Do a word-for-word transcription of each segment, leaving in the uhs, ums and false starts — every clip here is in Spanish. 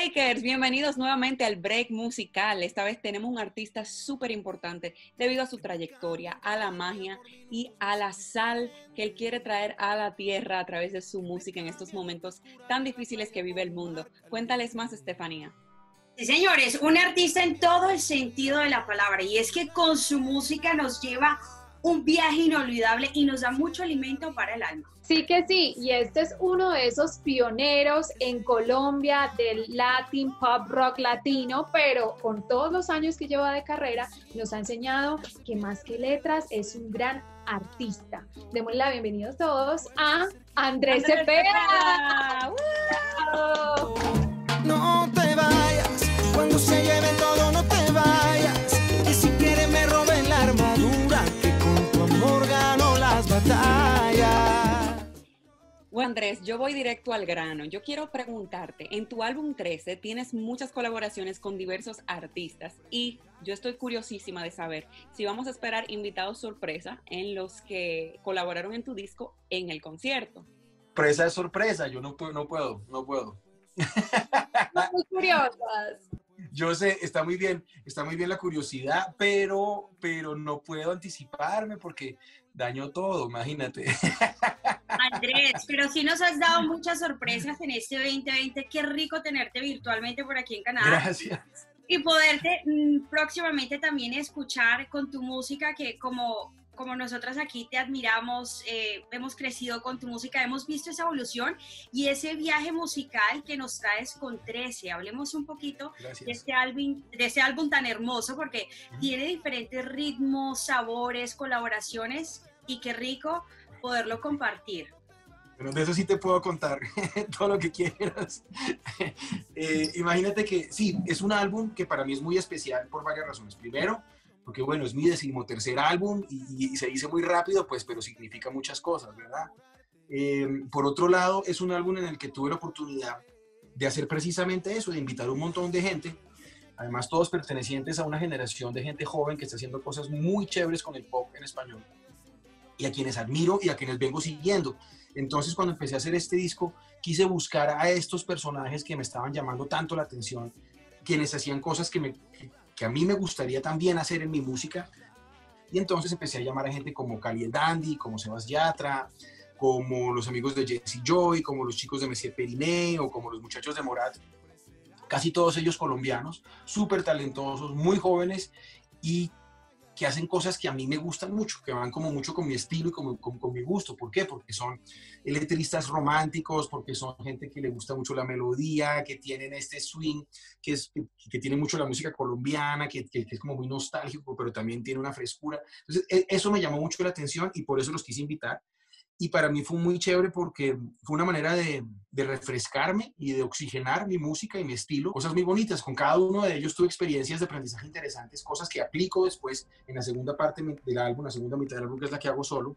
Breakers, bienvenidos nuevamente al Break Musical. Esta vez tenemos un artista súper importante debido a su trayectoria, a la magia y a la sal que él quiere traer a la tierra a través de su música en estos momentos tan difíciles que vive el mundo. Cuéntales más, Estefanía. Sí, señores, un artista en todo el sentido de la palabra, y es que con su música nos lleva un viaje inolvidable y nos da mucho alimento para el alma. Sí que sí, y este es uno de esos pioneros en Colombia del Latin Pop Rock latino, pero con todos los años que lleva de carrera nos ha enseñado que más que letras es un gran artista. Démosle la bienvenida a todos a Andrés, Andrés Cepeda. ¡Wow! No te vayas, cuando se lleve todo no te vayas, y si quieres me roben la armadura, que con tu amor gano las batallas. Bueno, Andrés, yo voy directo al grano. Yo quiero preguntarte, en tu álbum trece tienes muchas colaboraciones con diversos artistas y yo estoy curiosísima de saber si vamos a esperar invitados sorpresa en los que colaboraron en tu disco en el concierto. Sorpresa es sorpresa, yo no puedo, no puedo, no puedo. Muy curiosas. Yo sé, está muy bien, está muy bien la curiosidad, pero, pero no puedo anticiparme porque daño todo, imagínate. Andrés, pero sí nos has dado muchas sorpresas en este veinte veinte. Qué rico tenerte virtualmente por aquí en Canadá. Gracias. Y poderte mmm, próximamente también escuchar con tu música, que como, como nosotras aquí te admiramos, eh, hemos crecido con tu música, hemos visto esa evolución y ese viaje musical que nos traes con trece. Hablemos un poquito de este, álbum, de ese álbum tan hermoso, porque uh-huh. tiene diferentes ritmos, sabores, colaboraciones, y qué rico poderlo compartir. Bueno, de eso sí te puedo contar todo lo que quieras. eh, imagínate que sí, es un álbum que para mí es muy especial por varias razones. Primero, porque bueno, es mi decimotercer álbum y, y se dice muy rápido, pues, pero significa muchas cosas, ¿verdad? Eh, por otro lado, es un álbum en el que tuve la oportunidad de hacer precisamente eso, de invitar a un montón de gente, además todos pertenecientes a una generación de gente joven que está haciendo cosas muy chéveres con el pop en español, y a quienes admiro y a quienes vengo siguiendo. Entonces, cuando empecé a hacer este disco, quise buscar a estos personajes que me estaban llamando tanto la atención, quienes hacían cosas que, me, que, que a mí me gustaría también hacer en mi música. Y entonces empecé a llamar a gente como Cali el Dandy, como Sebas Yatra, como los amigos de Jesse Joy, como los chicos de Messier Periné o como los muchachos de Morat. Casi todos ellos colombianos, súper talentosos, muy jóvenes y que hacen cosas que a mí me gustan mucho, que van como mucho con mi estilo y con, con, con mi gusto. ¿Por qué? Porque son letristas románticos, porque son gente que le gusta mucho la melodía, que tienen este swing, que, es, que, que tiene mucho la música colombiana, que, que, que es como muy nostálgico, pero también tiene una frescura. Entonces, eso me llamó mucho la atención y por eso los quise invitar. Y para mí fue muy chévere porque fue una manera de, de refrescarme y de oxigenar mi música y mi estilo. Cosas muy bonitas. Con cada uno de ellos tuve experiencias de aprendizaje interesantes, cosas que aplico después en la segunda parte del álbum, la segunda mitad del álbum, que es la que hago solo.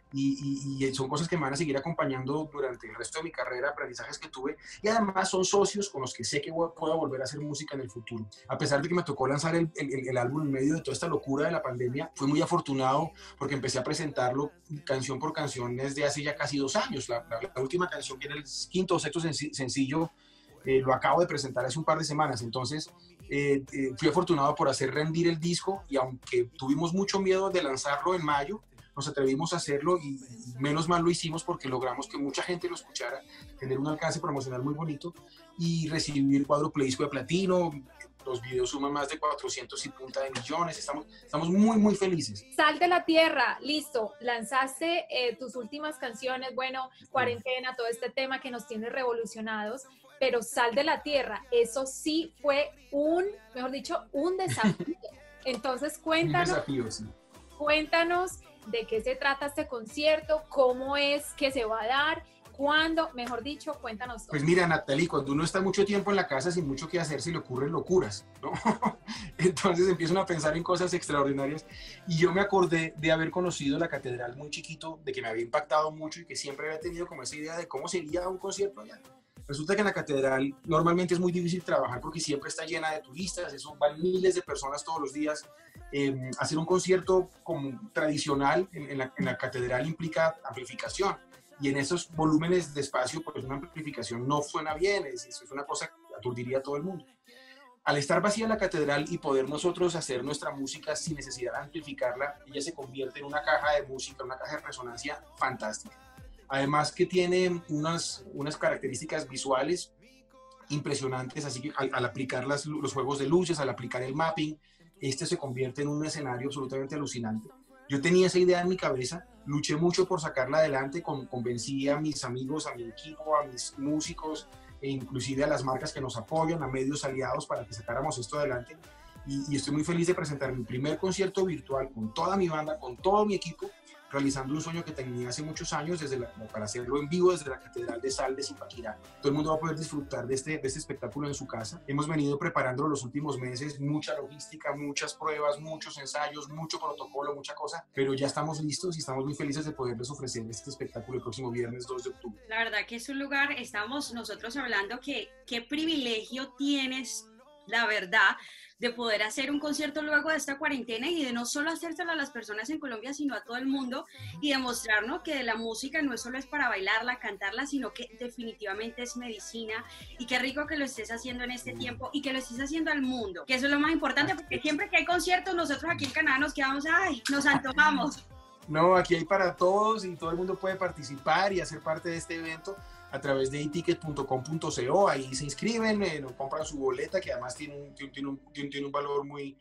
Y, y, y son cosas que me van a seguir acompañando durante el resto de mi carrera, aprendizajes que tuve. Y además son socios con los que sé que puedo volver a hacer música en el futuro. A pesar de que me tocó lanzar el, el, el álbum en medio de toda esta locura de la pandemia, fui muy afortunado porque empecé a presentarlo canción por canción desde hace ya casi dos años. La, la, la última canción, que era el quinto o sexto sencillo, eh, lo acabo de presentar hace un par de semanas. Entonces eh, eh, fui afortunado por hacer rendir el disco, y aunque tuvimos mucho miedo de lanzarlo en mayo, nos atrevimos a hacerlo y, y menos mal lo hicimos porque logramos que mucha gente lo escuchara, tener un alcance promocional muy bonito y recibir cuádruple disco de platino. Los videos suman más de cuatrocientos y punta de millones. Estamos, estamos muy, muy felices. Sal de la Tierra, listo. Lanzaste eh, tus últimas canciones, bueno, Cuarentena, todo este tema que nos tiene revolucionados, pero Sal de la Tierra, eso sí fue un, mejor dicho, un desafío. Entonces cuéntanos, un desafío, sí. Cuéntanos de qué se trata este concierto, cómo es que se va a dar, cuándo, mejor dicho, cuéntanos todo. Pues mira, Natalie, cuando uno está mucho tiempo en la casa sin mucho que hacer, se le ocurren locuras, ¿no? Entonces empiezan a pensar en cosas extraordinarias, y yo me acordé de haber conocido la catedral muy chiquito, de que me había impactado mucho y que siempre había tenido como esa idea de cómo sería un concierto allá. Resulta que en la catedral normalmente es muy difícil trabajar porque siempre está llena de turistas, eso van miles de personas todos los días. Eh, hacer un concierto como tradicional en, en, la, en la catedral implica amplificación, y en esos volúmenes de espacio, pues una amplificación no suena bien, es, es una cosa aturdiría a todo el mundo. Al estar vacía la catedral y poder nosotros hacer nuestra música sin necesidad de amplificarla, ella se convierte en una caja de música, una caja de resonancia fantástica. Además que tiene unas, unas características visuales impresionantes, así que al, al aplicar las, los juegos de luces, al aplicar el mapping, este se convierte en un escenario absolutamente alucinante. Yo tenía esa idea en mi cabeza, luché mucho por sacarla adelante, con, convencí a mis amigos, a mi equipo, a mis músicos, e inclusive a las marcas que nos apoyan, a medios aliados para que sacáramos esto adelante. Y, y estoy muy feliz de presentar mi primer concierto virtual con toda mi banda, con todo mi equipo, realizando un sueño que tenía hace muchos años desde la, para hacerlo en vivo desde la Catedral de Sal de Zipaquirá. Todo el mundo va a poder disfrutar de este, de este espectáculo en su casa. Hemos venido preparándolo los últimos meses, mucha logística, muchas pruebas, muchos ensayos, mucho protocolo, mucha cosa, pero ya estamos listos y estamos muy felices de poderles ofrecer este espectáculo el próximo viernes dos de octubre. La verdad que es un lugar, estamos nosotros hablando que qué privilegio tienes, la verdad, de poder hacer un concierto luego de esta cuarentena y de no solo hacérselo a las personas en Colombia, sino a todo el mundo, y demostrarnos que la música no es solo es para bailarla, cantarla, sino que definitivamente es medicina, y qué rico que lo estés haciendo en este tiempo y que lo estés haciendo al mundo, que eso es lo más importante, porque siempre que hay conciertos nosotros aquí en Canadá nos quedamos, ay, nos antojamos. No, aquí hay para todos y todo el mundo puede participar y hacer parte de este evento a través de e ticket punto com punto co. Ahí se inscriben, eh, compran su boleta, que además tiene un, tiene un, tiene un valor muy,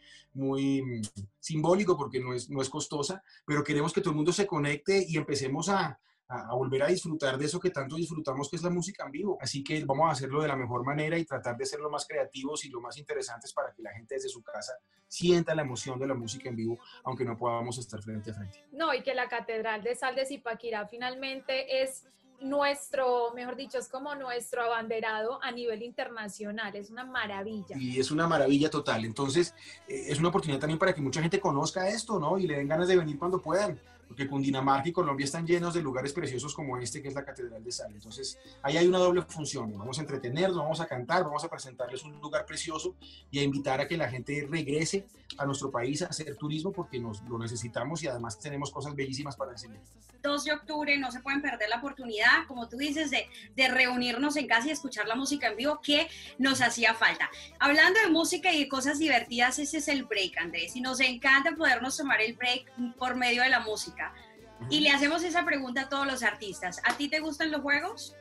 muy simbólico porque no es, no es costosa, pero queremos que todo el mundo se conecte y empecemos a, a, a volver a disfrutar de eso que tanto disfrutamos, que es la música en vivo. Así que vamos a hacerlo de la mejor manera y tratar de ser lo más creativos y lo más interesantes para que la gente desde su casa sienta la emoción de la música en vivo, aunque no podamos estar frente a frente. No, y que la Catedral de Sal de Zipaquirá finalmente es nuestro, mejor dicho, es como nuestro abanderado a nivel internacional, es una maravilla. Y es una maravilla total, entonces eh, es una oportunidad también para que mucha gente conozca esto, ¿no? Y le den ganas de venir cuando puedan, porque Cundinamarca y Colombia están llenos de lugares preciosos como este, que es la Catedral de Sal. Entonces, ahí hay una doble función, vamos a entretenernos, vamos a cantar, vamos a presentarles un lugar precioso y a invitar a que la gente regrese a nuestro país a hacer turismo, porque nos lo necesitamos y además tenemos cosas bellísimas para enseñar. dos de octubre, no se pueden perder la oportunidad, como tú dices, de, de reunirnos en casa y escuchar la música en vivo que nos hacía falta. Hablando de música y de cosas divertidas, ese es el break, Andrés, y nos encanta podernos tomar el break por medio de la música. Y le hacemos esa pregunta a todos los artistas. ¿A ti te gustan los juegos?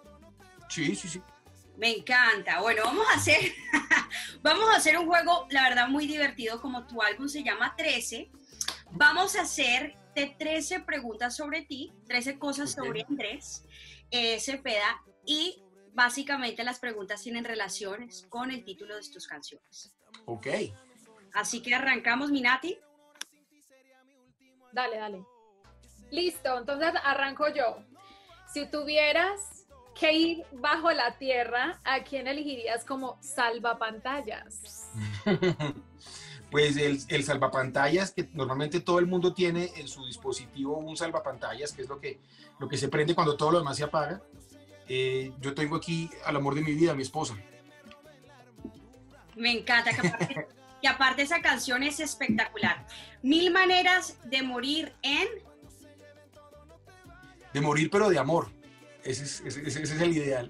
Sí, sí, sí. Me encanta. Bueno, vamos a hacer, vamos a hacer un juego, la verdad, muy divertido, como tu álbum se llama trece. Vamos a hacer de trece preguntas sobre ti, trece cosas Okay. sobre Andrés eh, Cepeda, y básicamente las preguntas tienen relaciones con el título de tus canciones. Ok. Así que arrancamos, Minati. Dale, dale. Listo, entonces arranco yo. Si tuvieras que ir bajo la tierra, ¿a quién elegirías como salvapantallas? Pues el, el salvapantallas, que normalmente todo el mundo tiene en su dispositivo un salvapantallas, que es lo que, lo que se prende cuando todo lo demás se apaga. Eh, yo tengo aquí al amor de mi vida, mi esposa. Me encanta, que aparte, que aparte esa canción es espectacular. Mil maneras de morir en... De morir, pero de amor. Ese es, ese, ese es el ideal.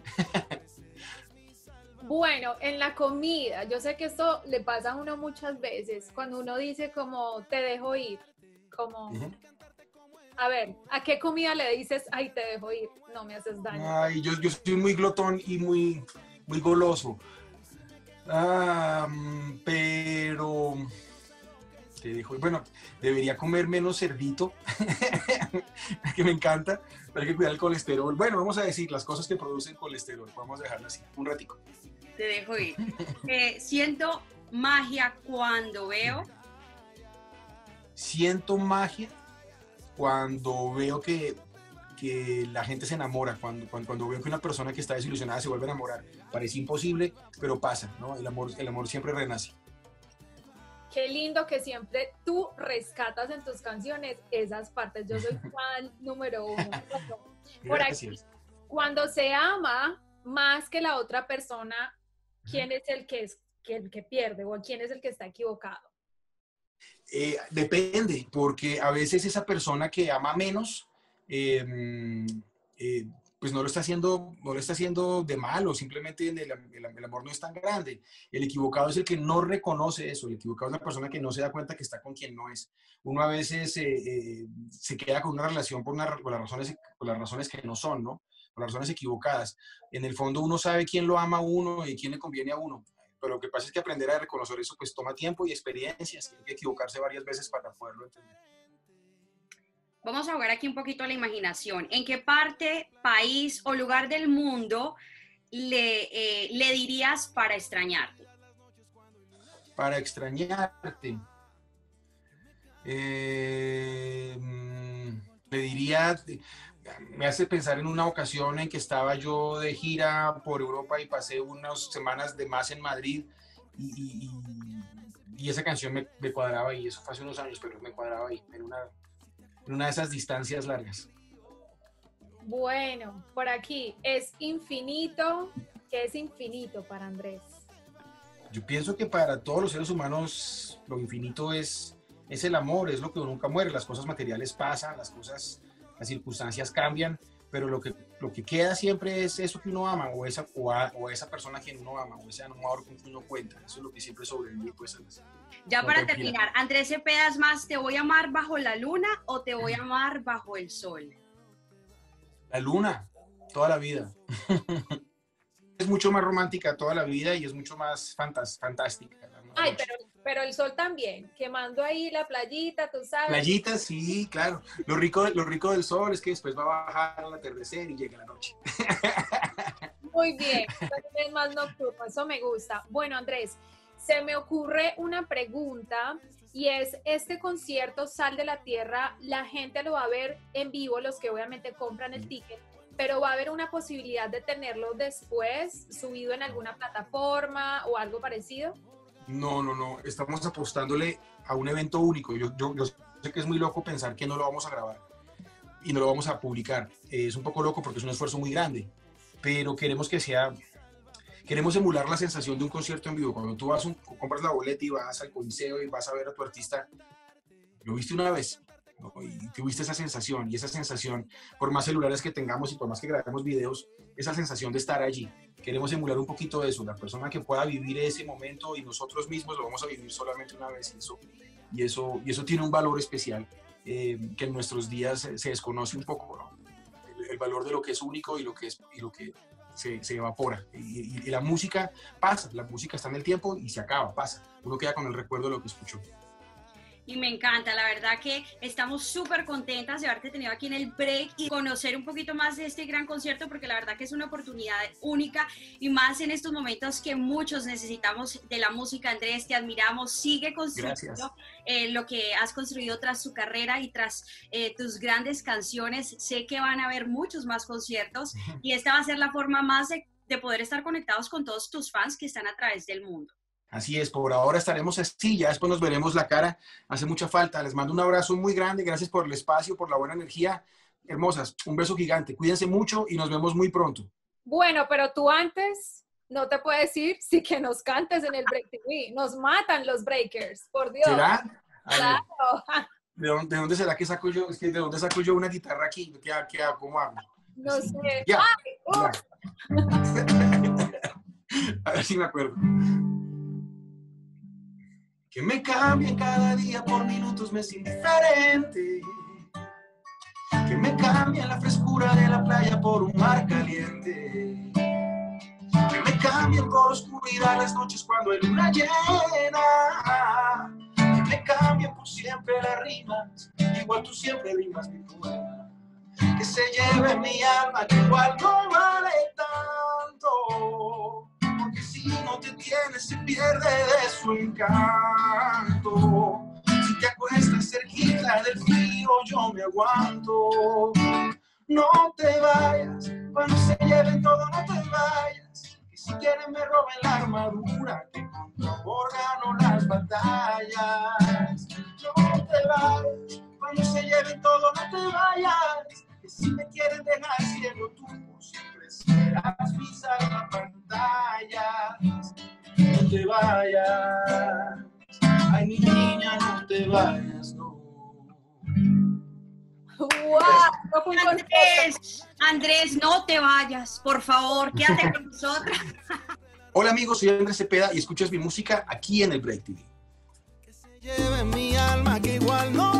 Bueno, en la comida, yo sé que esto le pasa a uno muchas veces, cuando uno dice como te dejo ir, como, Uh-huh. a ver, ¿a qué comida le dices, ay, te dejo ir, no me haces daño? Ay, yo, yo soy muy glotón y muy, muy goloso. Ah, pero... Te dejo ir. Bueno, debería comer menos cerdito, que me encanta, pero hay que cuidar el colesterol. Bueno, vamos a decir las cosas que producen colesterol, vamos a dejarlo así, un ratico. Te dejo ir. Eh, siento magia cuando veo... Siento magia cuando veo que, que la gente se enamora, cuando, cuando, cuando veo que una persona que está desilusionada se vuelve a enamorar. Parece imposible, pero pasa, ¿no? El amor, el amor siempre renace. Qué lindo que siempre tú rescatas en tus canciones esas partes. Yo soy fan número uno. Por aquí, Gracias. cuando se ama más que la otra persona, ¿quién es el que, es, que, el que pierde o quién es el que está equivocado? Eh, depende, porque a veces esa persona que ama menos eh, eh, pues no lo está haciendo, no lo está haciendo de malo, simplemente el, el, el amor no es tan grande. El equivocado es el que no reconoce eso, el equivocado es la persona que no se da cuenta que está con quien no es. Uno a veces eh, eh, se queda con una relación por, una, por, las razones, por las razones que no son, ¿no? Por las razones equivocadas. En el fondo uno sabe quién lo ama a uno y quién le conviene a uno, pero lo que pasa es que aprender a reconocer eso pues toma tiempo y experiencias, y hay que equivocarse varias veces para poderlo entender. Vamos a jugar aquí un poquito a la imaginación. ¿En qué parte, país o lugar del mundo le, eh, le dirías para extrañarte? Para extrañarte. Eh, le diría, me hace pensar en una ocasión en que estaba yo de gira por Europa y pasé unas semanas de más en Madrid y, y, y esa canción me, me cuadraba ahí. Eso fue hace unos años, pero me cuadraba ahí, en una... en una de esas distancias largas. Bueno, por aquí, es infinito. ¿Qué es infinito para Andrés? Yo pienso que para todos los seres humanos lo infinito es, es el amor, es lo que nunca muere. Las cosas materiales pasan, las cosas, las circunstancias cambian, pero lo que, lo que queda siempre es eso que uno ama, o esa, o, a, o esa persona a quien uno ama, o ese amor con quien uno cuenta. Eso es lo que siempre sobrevive, pues, a las... Ya para terminar, Andrés Cepeda es más, ¿te voy a amar bajo la luna o te voy a amar bajo el sol? La luna, toda la vida. Es mucho más romántica toda la vida y es mucho más fantas, fantástica. Ay, pero, pero el sol también, quemando ahí la playita, tú sabes. Playita, sí, claro. Lo rico, lo rico del sol es que después va a bajar al atardecer y llega la noche. Muy bien, es más nocturno, eso me gusta. Bueno, Andrés, se me ocurre una pregunta y es, este concierto Sal de la Tierra, la gente lo va a ver en vivo, los que obviamente compran el ticket, pero va a haber una posibilidad de tenerlo después subido en alguna plataforma o algo parecido. No, no, no, estamos apostándole a un evento único. Yo, yo, yo sé que es muy loco pensar que no lo vamos a grabar y no lo vamos a publicar. Eh, es un poco loco porque es un esfuerzo muy grande, pero queremos que sea... Queremos emular la sensación de un concierto en vivo. Cuando tú vas, un, compras la boleta y vas al coliseo y vas a ver a tu artista, lo viste una vez, ¿no? Y tuviste esa sensación, y esa sensación, por más celulares que tengamos y por más que grabemos videos, esa sensación de estar allí. Queremos emular un poquito de eso, la persona que pueda vivir ese momento y nosotros mismos lo vamos a vivir solamente una vez. Y eso, y eso, y eso tiene un valor especial eh, que en nuestros días se, se desconoce un poco, ¿no? El, el valor de lo que es único y lo que es... Y lo que, Se, se evapora y, y, y la música pasa, la música está en el tiempo y se acaba, pasa, uno queda con el recuerdo de lo que escuchó. Y me encanta, la verdad que estamos súper contentas de haberte tenido aquí en el break y conocer un poquito más de este gran concierto, porque la verdad que es una oportunidad única y más en estos momentos que muchos necesitamos de la música. Andrés, te admiramos, sigue construyendo eh, lo que has construido tras tu carrera y tras eh, tus grandes canciones. Sé que van a haber muchos más conciertos y esta va a ser la forma más de, de poder estar conectados con todos tus fans que están a través del mundo. Así es, por ahora estaremos así, ya después nos veremos la cara, hace mucha falta. Les mando un abrazo muy grande, gracias por el espacio, por la buena energía. Hermosas, un beso gigante, cuídense mucho y nos vemos muy pronto. Bueno, pero tú antes no te puedes ir sí que nos cantes en el Break T V. Nos matan los breakers, por Dios. ¿Será? Claro. ¿De dónde, ¿De dónde será que saco yo? Es que ¿de dónde saco yo una guitarra aquí? ¿Qué, qué, ¿Cómo hago? No sé. Ya. Ay, uh. A ver si me acuerdo. Que me cambien cada día por minutos me es indiferente. Que me cambien la frescura de la playa por un mar caliente. Que me cambien por oscuridad las noches cuando hay luna llena. Que me cambien por siempre las rimas, igual tú siempre rimas mi poema. Que se lleve mi alma, que igual no vale tanto. Porque si no te tienes se pierde de su encanto. Si te acuestas cerquita del frío yo me aguanto. No te vayas, cuando se lleven todo no te vayas. Que si quieren me roben la armadura, que con tu amor gano las batallas. No te vayas, cuando se lleven todo no te vayas. Que si me quieren dejar ciego tú por siempre serás mi salvapantallas. No te vayas, ay mi niña no te vayas, no. ¡Wow! No fue con Andrés, Andrés, no te vayas, por favor, quédate con nosotros. Hola amigos, soy Andrés Cepeda y escuchas mi música aquí en el Break T V. Que se lleve mi alma, que igual no